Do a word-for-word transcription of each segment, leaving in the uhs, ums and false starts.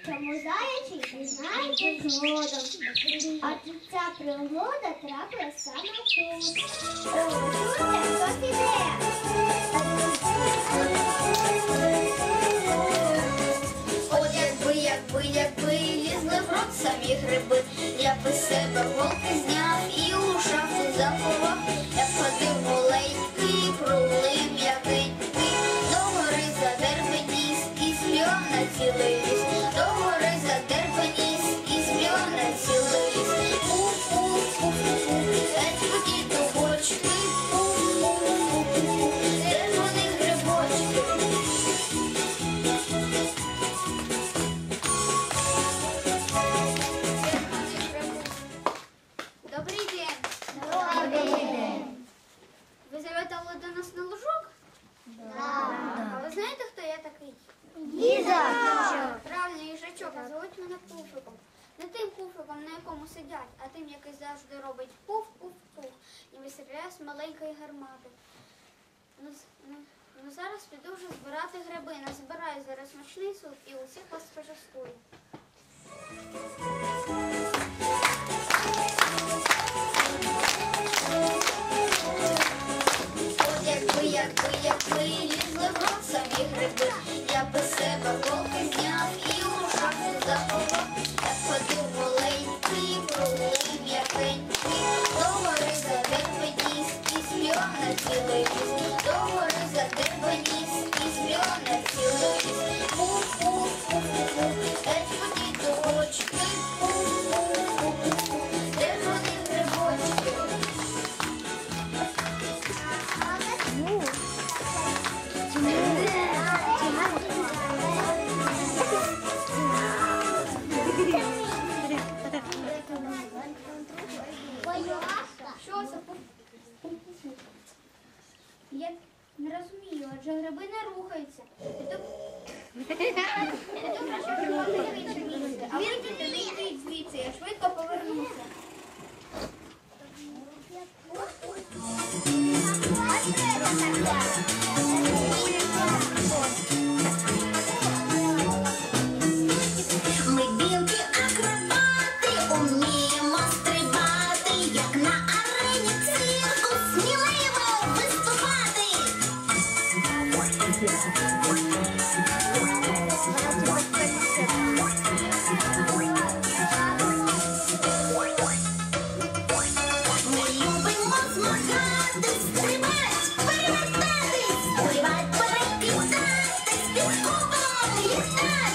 Чому заячий дізнається згодом. Адже ця пригода трапилась саме тут. Чуєте, хтось іде? От якби, якби, якби лізли в рот самі гриби, я би з себе голки зняв і у шафу заховав. Я б ходив голенький, круглий, м'якенький, до гори задербеніс і співав на цілий ліс. До гори задербеніс і співав на цілий ліс. Пуф-пуф-пуф-пуф, геть ході дубочки, пуф-пуф-пуф-пуф, де ж вони грибочки? Добрий день. Добрий день. Ви завітали до нас на лужок? А ви знаєте, хто я такий? Їжачок. Правильно, їжачок, а звуть мене Пуфиком. Не тим Пуфиком, на якому сидять, а тим, який завжди робить пуф-пуф-пуф і вистріляє з маленької гармати. Ну, з- ну, ну зараз піду вже збирати гриби. Назбираю зараз смачний суп і усіх вас почастую. От якби, якби, якби лізли в рот самі гриби, я би з себе голки зняв і у шафу заховав. Я б ходив голенький, круглий, м'якенький, до гори задербеніс і співав на цілий ліс. До гори задербеніс і співав на цілий ліс. Пуф-пуф-пуф-пуф, геть ході дубочки, пуф-пуф-пуф-пуф, де ж вони грибочки? Що це? Я не розумію, адже гриби не рухаються. Піду краще прибувати в інше місце. А ви не йдіть звідси, я швидко повернуся. Ми білки-акробати, уміємо стрибати, як на арені цирку, сміливо виступати. Ми любимо змагатись, стрибать, перевертатись, стрибать, перекидатись, під куполом літать.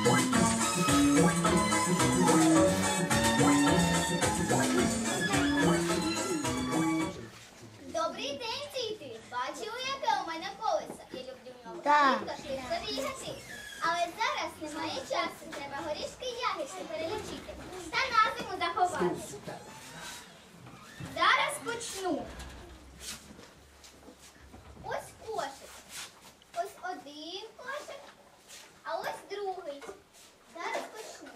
Добрий день, діти! Бачили, яке у мене колесо? Я люблю в нього Так. швидко, швидко бігати. Але зараз немає часу, треба горішки і ягідки перелічити та на зиму заховати. Зараз почну. Ось кошик. Ось один кошик, а ось другий. Зараз почну.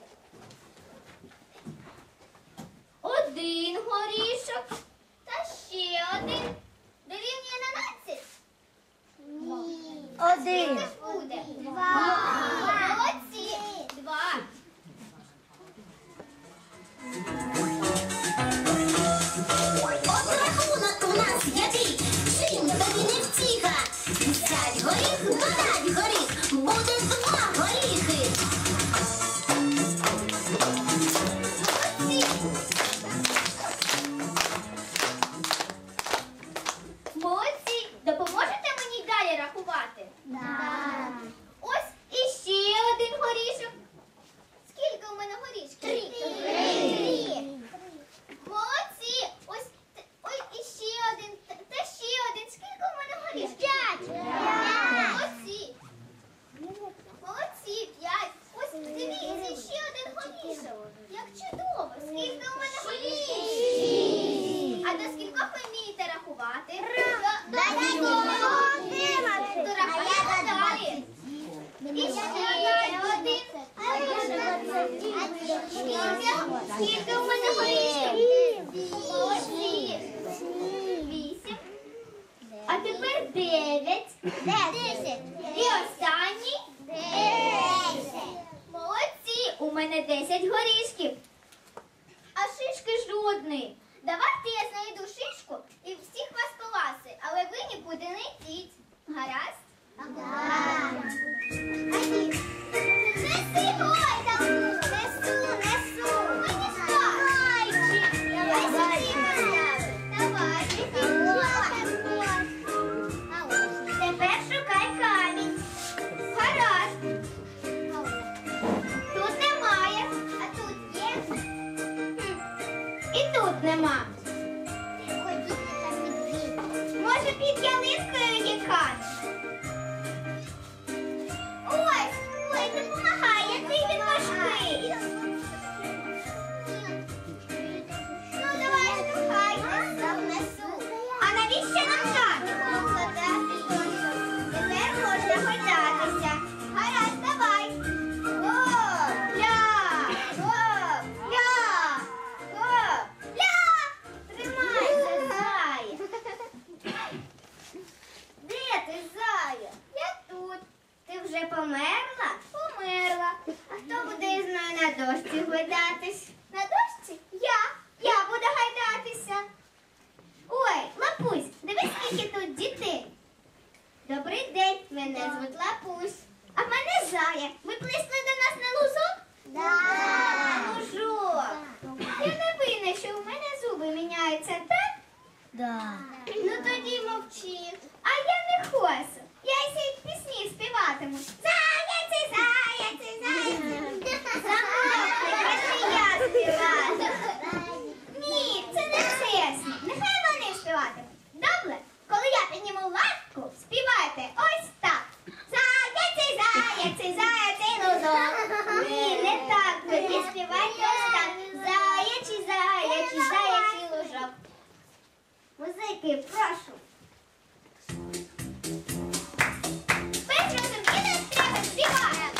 Один горішок та ще один. Дорівнює дванадцять? Ні. Один. Скільки ж буде? Два. Молодці. Два. От рахунок у нас який, чим тобі не втіха. Взять горіх, додать горіх, буде два горіхи. Молодці. Допоможете мені далі рахувати? Так. Ось іще один горішок. Скільки у мене горішків? Три. Три. Молодці. Ось, т- ой, іще один. т- Та ще один. Скільки у мене горішків? П'ять. Молодці. Молодці. П'ять. Ось дивіться, ще один горішок. Як чудово. Скільки у мене горішків? А до скількох ви вмієте рахувати? До, до одинадцяти. То рахуємо далі. І ще один. Скільки? Скільки у мене горішків? Молодці. Вісім. А тепер дев'ять. Десять. І останній? Десять. Молодці. десять горішків. А шишки жодної. Давайте я знайду шишку і всіх вас поласую, але ви нікуди не йдіть. Гаразд? Гаразд. Неси, ой, там, несу, несу. Мені зайчик. Давай сюди постави. Давай, тепер шукай камінь. Гаразд. Тут немає, а тут є. Хм. І тут нема. Може, під ялинкою є камінь? Ось, ой, допомагай, який він важкий. Ну, давай, штовхай, несу, несу. А навіщо нам камінь? Покладати точно. Тепер можна гойдатися. Гаразд, давай. Гоп, ля, гоп, ля, гоп, ля. Тримайся, зая. Де ти, зая? Я тут. Ти вже померла? Померла. А хто буде із мною на дошці гойдатись? На дошці? Я. Я буду гойдатися. Ой, Лапусь, дивись, скільки тут дітей. Добрий день, мене звуть Лапусь. А мене Зая. Ви прийшли до нас на лузок? Да. На лужок. Я не винна, що у мене зуби міняються, так? Да. Ну тоді мовчи. А я не хочу. Я й пісні співатиму. Заяці, заяці, заяці. Замовкни, краще я співати. Ні, це не чесно. Нехай вони співатимуть. Добре? Коли я підніму лапку, співайте ось так. Заяці, заяці, заяці, лузок. Ні, не так. Тоді співайте ось так. Заячі, заячі, заячі лужок. Музики, прошу. Без розуміння треба співати.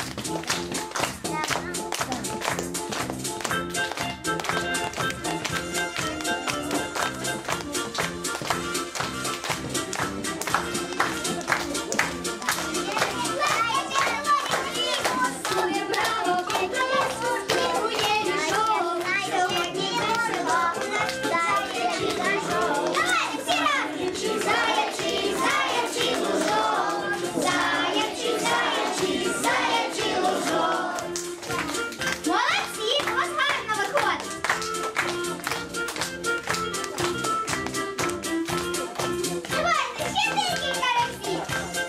Молодці, у вас гарно виходить. Давайте ще декілька разів.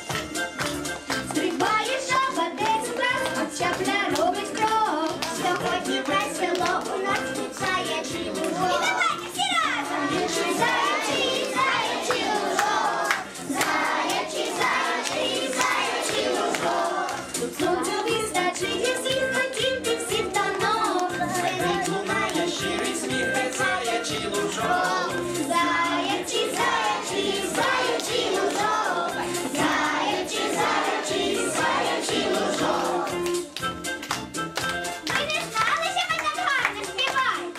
Стрибає жаба десь враз, а чапля робить крок. Сьогодні весело у нас тут заячий лужок. І давайте всі разом. Заячий, заячий лужок. Заячий, заячий, заячий лужок. Тут сонцю вистачить всіх, хотіти всіх танок. Звенить лунає щирий сміх, де заячий лужок. Заячий, заячий, заячий лужок. Заячий, заячий, заячий лужок. Ви не знали, що ми так гарно співаємо?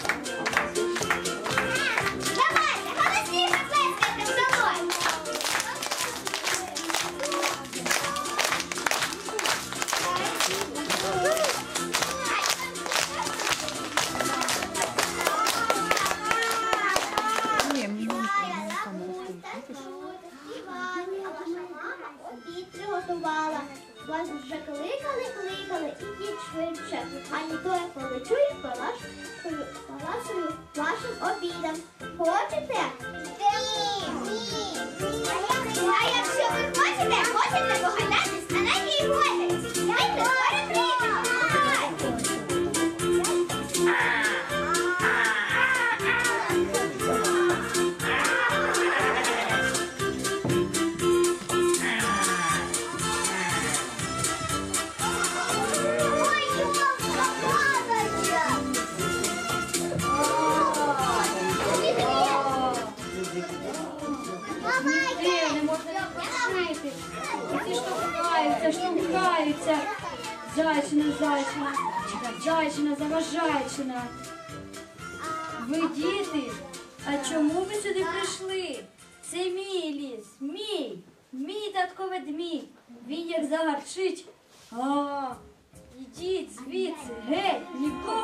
Давайте, голосніше плескайте в долонь. А ваша мама обід приготувала. Вас вже кликали, кликали, ідіть швидше. А не то я полечу і полашую вашим обідом. Хочете? Ні, ні. А якщо ви хочете, хочете погадатись на нашій гойдалці. Давайте скоро прийдемо. Не можна відпочити. Всі штовхаються, штовхаються. Зайчина, зайчина, зайчина, заважайчина. Ви діти, а чому ви сюди прийшли? Це мій ліс, мій, мій татко ведмідь. Він як загарчить. А, ідіть звідси, геть, ніколи.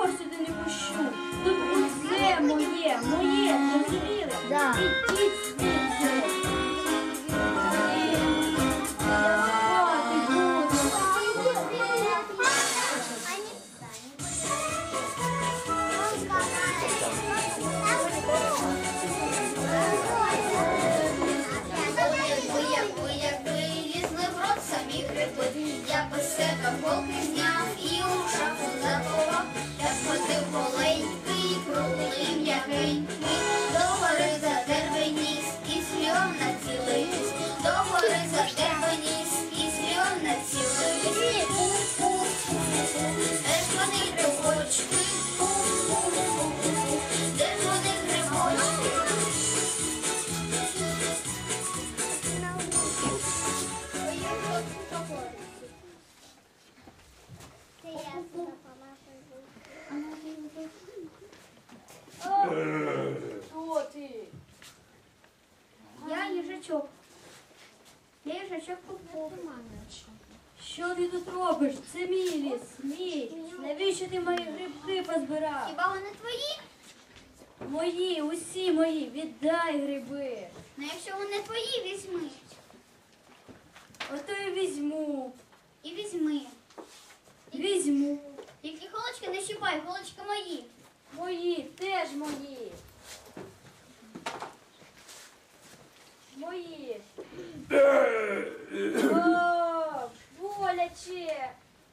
Що ти тут робиш? Це мій ліс, мій. Навіщо ти мої грибки позбирав? Хіба вони твої? Мої, усі мої, віддай гриби. Ну якщо вони твої, візьми. Ото і візьму, І візьми. візьму. Тільки голочки не щипай, голочки мої. Мої, теж мої. Мої. О, боляче.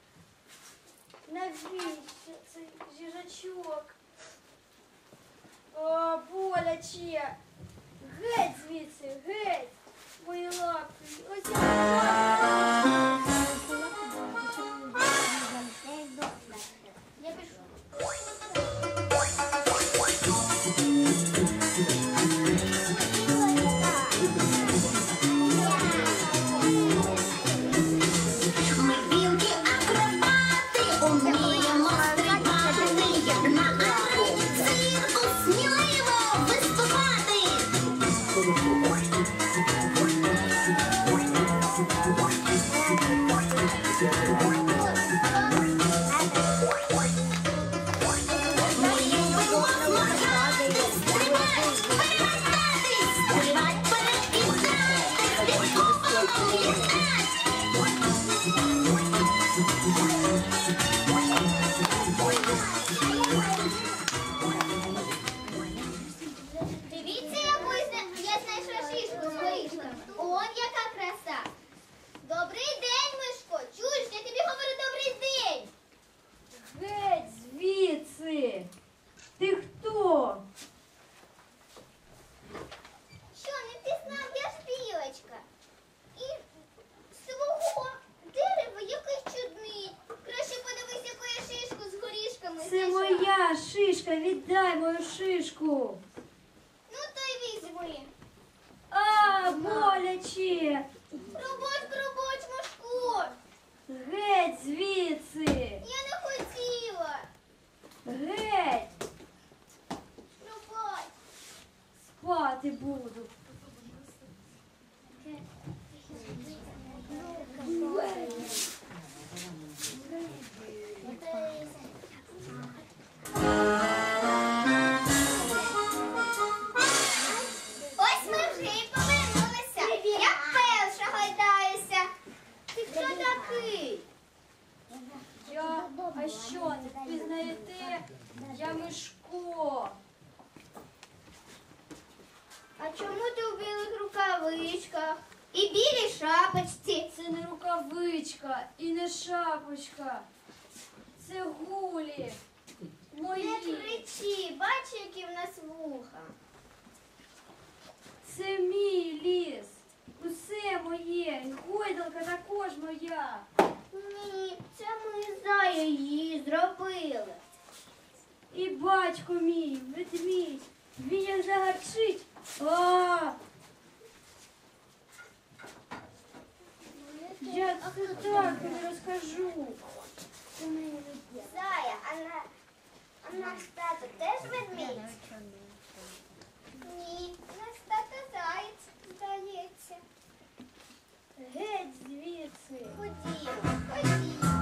Навіщо цей їжачок? О, боляче. Геть звідси, геть. Мої лапки. Ось я. Я пишу. Ми білки акробати, уміємо стрибати, як на арені цирку сміливо виступати. Ми любимо змагати, стрибать, перевертатись, стрибать, перекидатись, під куполом літать. Дивіться, яку зна- я знайшла шишку з горішками. Он яка краса. Добрий день, Мишко. Чуєш, я тобі говорю добрий день. Геть звідси. Ти хто? Що, не впізнав, я ж білочка. І свого дерева якийсь чудний. Краще подивись, яку я шишку з горішками Це знайшла. моя шишка, віддай мою шишку. Ну, то й візьми. А, боляче. Пробач, пробач, Мишко. Геть звідси. Я не хотіла. Геть. Пробач. Спати буду. Ось ми вже і повернулися. Я перша гайдаюся. Ти хто такий? Я, а що, не впізнаєте? Я Мишко. А чому ти у білих рукавичках і білій шапочці? Це не рукавичка і не шапочка. Це гулі. Не Мої. кричи, бач, які в нас вуха. Це мій ліс. Усе моє. І гойдалка також моя. Ні, це ми за її зробили. І батько мій, ведмідь. Він як загарчить. А! Я це так не розкажу. Зая, а, на, а наш тато теж ведмідь? Ні, наш тато заєць, здається. Геть звідси. Ходімо, ходімо.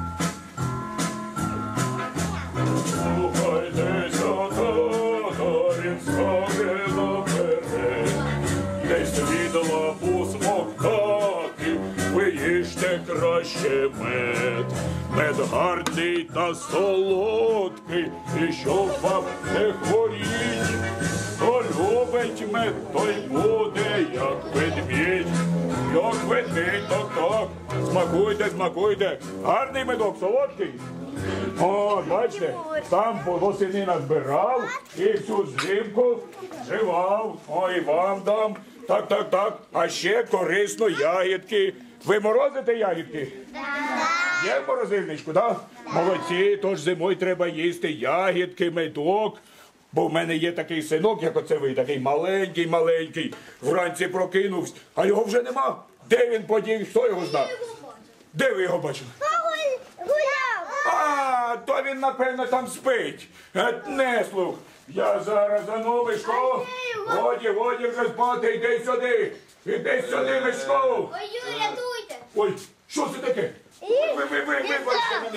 Слухайтеся, тата, він скаже наперед. Десь віддала посмоктати, ви їжте краще мед. Мед гарний та солодкий, і щоб вам не хворіть. Хто любить мед, той буде, як ведмідь. Як ведмідь, так так. Смакуйте, смакуйте. Гарний медок, солодкий. О, бачите, там восени назбирав і всю зимку живав. Ой, вам дам. Так, так, так. А ще корисно ягідки. Ви морозите ягідки? Є в морозильничку, так? Молодці, тож зимою треба їсти ягідки, медок. Бо в мене є такий синок, як оце ви, такий маленький-маленький. Вранці прокинувся, а його вже нема. Де він подів, хто його знав? Де ви його бачили? Гуляв! А, то він, напевно, там спить. Е, Не слух. Я зараз за ну, Мишко. Годі, годі вже спати, йди сюди. Іди сюди, Мишко. Ой, Юрій, рятуйте! Ой, що це таке? Ви, ви, ви, ви, вибачте мене.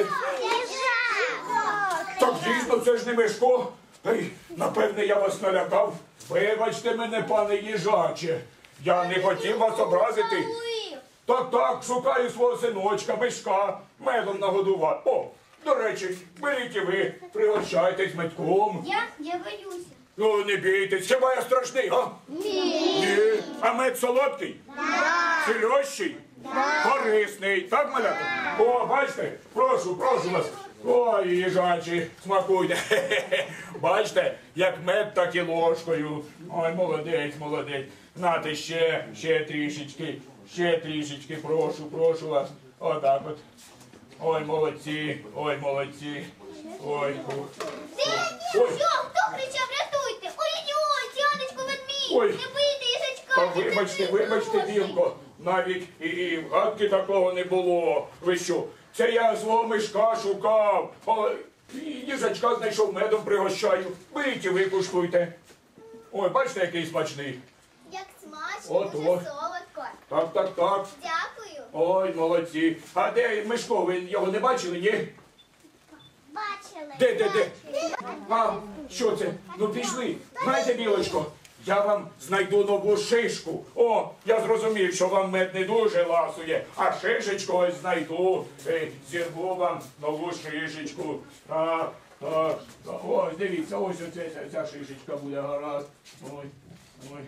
Так дійсно, це ж не Мишко. Ей, напевне, я вас налякав. Вибачте мене, пане їжаче. Я не хотів вас образити. Так, так, шукаю свого синочка, Мишка, медом нагодувати. О, до речі, беріть і ви, пригощайтесь медком. Я? Я боюся. Ну, не бійтесь, хіба я страшний, а? Ні. Ні. А мед солодкий? Да. Сильощий? Да. Корисний. Так, малята? О, бачите? Прошу, прошу вас. Ой, їжачі, смакуйте. Хе-хе-хе. Бачите, як мед, так і ложкою. Ой, молодець, молодець. Нате ще, ще трішечки, ще трішечки, прошу, прошу вас. Отак от. Ой, молодці, ой, молодці. Ой, ух. Ой. Що? Хто кричав? Рятуйте! Ой-ой, Тяночко, ведмідь! Ой. Не бийте їжачка! Та він вибачте, такий вибачте, хороший. Білко, навіть і, і в гадки такого не було. Ви що? Це я свого Мишка шукав. О, і їжачка знайшов, медом пригощаю. Беріть і ви куштуйте. Ой, бачите, який смачний. Як смачно, От, дуже от. солодко. Так, так, так. Дякую. Ой, молодці. А де Мишко? Ви його не бачили, ні? Бачили. Де, де, де? А, що це? Ну пішли. Знаєте, Білочко, я вам знайду нову шишку. О, я зрозумів, що вам мед не дуже ласує, а шишечку ось знайду. Е, Зірву вам нову шишечку. Так, так, так. Ось, дивіться, ось оце, ця, ця шишечка буде гаразд. Ой, ой.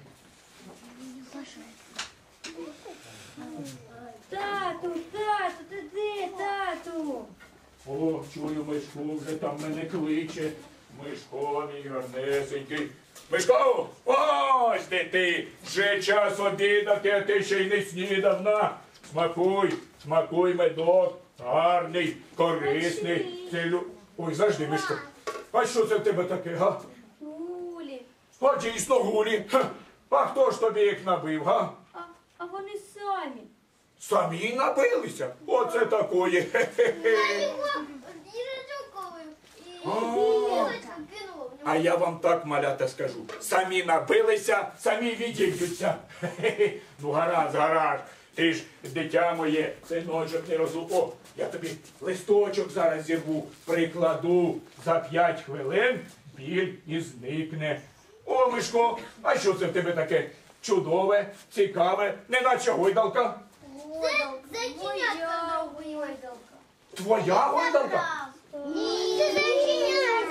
Тату, тату, ти де, тату? О, чую, Мишко вже там мене кличе. Мишко, мій гарнесенький. Мишко, ось де ти. Вже час обідати, а ти ще й не снідав. На, смакуй, смакуй медок. Гарний, корисний. Целю... Ой, завжди, Мишко. А що це в тебе таке, га? Гулі. А дійсно гулі. Ха. А хто ж тобі їх набив, га? А, а вони самі. Самі набилися. Оце такої. Хе-хе-хе. Їжачок ковив. І А. білочку кинув. А я вам так, малята, скажу. Самі набилися, самі відійдуться. Хе-хе-хе. Ну, гаразд, гаразд. Ти ж, дитя моє, синочок не розум. О, я тобі листочок зараз зірву, прикладу. За п'ять хвилин біль і зникне. О, Мишко, а що це в тебе таке чудове, цікаве, неначе гойдалка? Це зайченятка гойдалка. Твоя гойдалка? Ні, це зайченятка.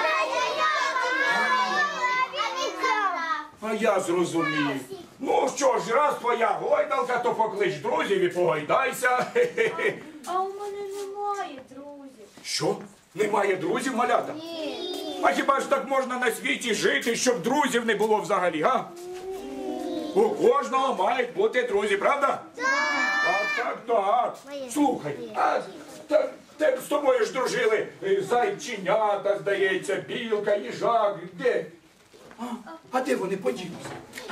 А я зрозумів. Ну що ж, раз твоя гойдалка, то поклич друзів і погойдайся. Хе-хе-хе. А у мене немає друзів. Що? Немає друзів, малята? А хіба ж так можна на світі жити, щоб друзів не було взагалі, га? У кожного мають бути друзі, правда? Так, так, так. Слухай, а та, та, з тобою ж дружили е, зайченята, здається, білка, їжак. Де? А, а де вони поділися?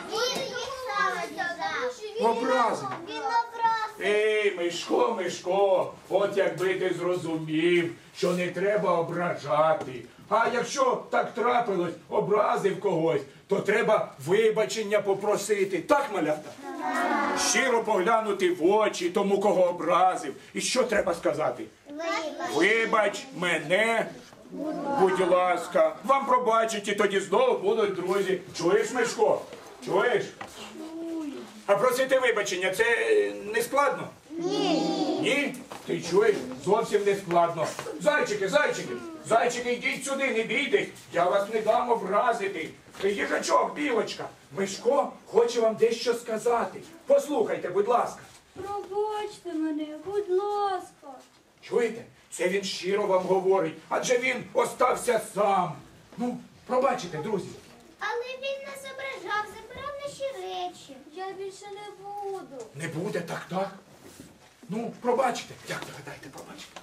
Образив. Він образив. Ей, Мишко, Мишко, от якби ти зрозумів, що не треба ображати. А якщо так трапилось, образив когось, то треба вибачення попросити. Так, малята? Щиро поглянути в очі тому, кого образив. І що треба сказати? Вибач мене, будь ласка. Вам пробачать і тоді знову будуть друзі. Чуєш, Мишко? Чуєш? А просити вибачення, це е, не складно? Ні. Ні? Ти чуєш? Зовсім не складно. Зайчики, зайчики, зайчики, йдіть сюди, не бійтесь. Я вас не дам образити. Їжачок, білочка, Мишко хоче вам дещо сказати. Послухайте, будь ласка. Пробачте мене, будь ласка. Чуєте? Це він щиро вам говорить, адже він остався сам. Ну, пробачите, друзі. Але він нас ображав, забирав наші речі. Я більше не буду. Не буде так, так? Ну, пробачте. Як ви гадаєте, пробачите?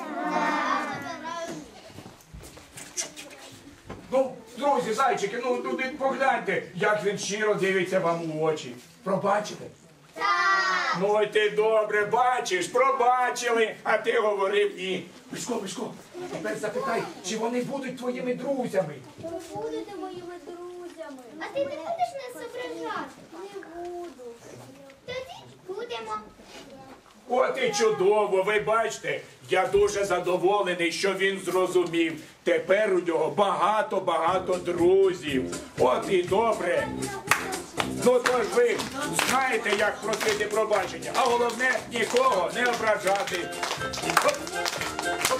Ну, друзі, зайчики, ну туди погляньте, як він щиро дивиться вам у очі. Пробачите? Так. Ну, і ти добре бачиш, пробачили, а ти говорив ні. Мишко, Мишко, тепер запитай, чи вони будуть твоїми друзями? Ви будете моїми друзями. А ти не будеш нас ображати? Не буду. Тоді будемо. От і чудово, ви бачите, я дуже задоволений, що він зрозумів. Тепер у нього багато-багато друзів. От і добре. Ну то ж ви знаєте, як просити пробачення, а головне нікого не ображати. Оп. Оп.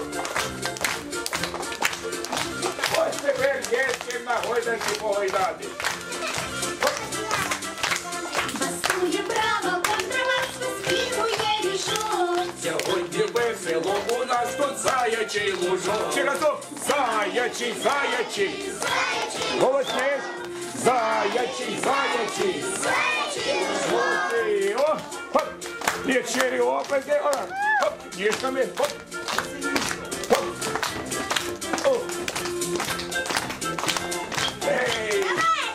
Ось тепер є з ким на гойдалці погойдати. Бастує право, контрабас виспівує мішок. Сьогодні весело, у нас тут заячий лужок. Ще разок, заячий, заячий. Голосніш. Заячий, заячий. Молодці. О, хоп. І щирі описи. О, хоп. Ніжками. Хоп. Хоп. О. Ей.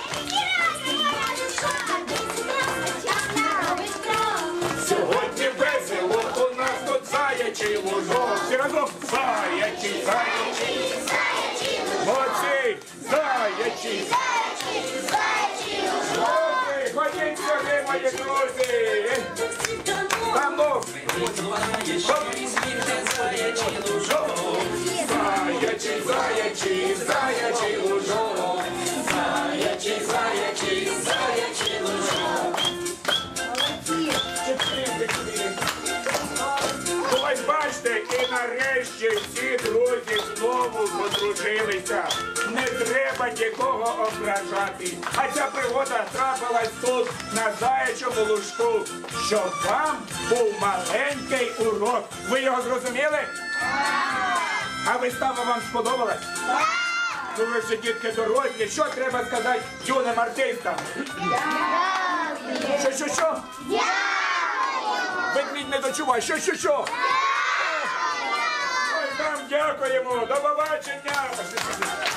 Сьогодні весело, у нас тут заячий лужок. Всі разом. Заячий, заячий. Молодці. Заячий. Молодці. Ходіть сюди, мої друзі. Там ну. Заячий, заячий, заячий лужок. Заячий, заячий, заячий лужок. Ось бачите, і нарешті всі друзі знову подружилися. Не треба нікого ображати. А ця пригода трапилась тут, на заячому лужку, щоб вам був маленький урок. Ви його зрозуміли? А вистава вам сподобалась? Ну ви вже, дітки, дорослі. Що треба сказати юним артистам? Що, що, що? Ведмідь не дочувай. Що, що, що? Ой, вам дякуємо. До побачення.